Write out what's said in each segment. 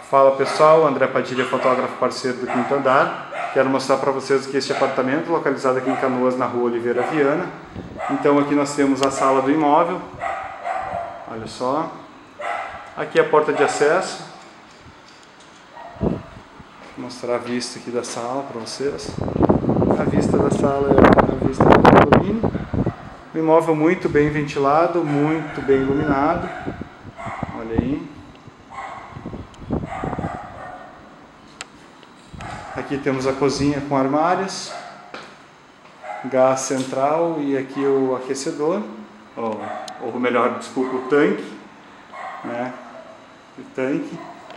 Fala pessoal, André Padilha, fotógrafo parceiro do Quinto Andar. Quero mostrar para vocês aqui este apartamento, localizado aqui em Canoas, na rua Oliveira Viana. Então aqui nós temos a sala do imóvel, olha só. Aqui a porta de acesso. Vou mostrar a vista aqui da sala para vocês. A vista da sala é a vista do condomínio. O imóvel muito bem ventilado, muito bem iluminado. Olha aí. Aqui temos a cozinha com armários, gás central e aqui o aquecedor, ou melhor, desculpa, o tanque, né? O tanque.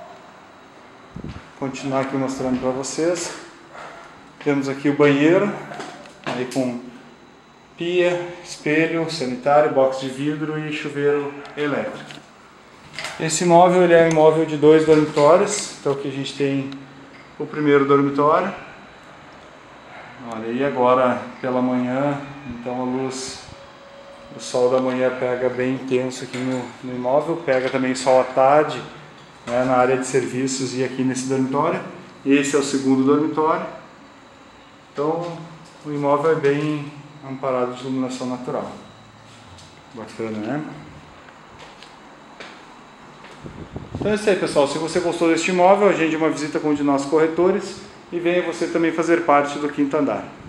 Vou continuar aqui mostrando para vocês. Temos aqui o banheiro, aí com pia, espelho, sanitário, box de vidro e chuveiro elétrico. Esse imóvel ele é um imóvel de 2 dormitórios, então aqui a gente tem o primeiro dormitório. Olha, e agora pela manhã, então a luz, o sol da manhã pega bem intenso aqui no imóvel, pega também sol à tarde, né, na área de serviços e aqui nesse dormitório. Esse é o segundo dormitório. Então o imóvel é bem amparado de iluminação natural. Bacana, né? Então é isso aí, pessoal. Se você gostou deste imóvel, agende uma visita com um de nossos corretores e venha você também fazer parte do Quinto Andar.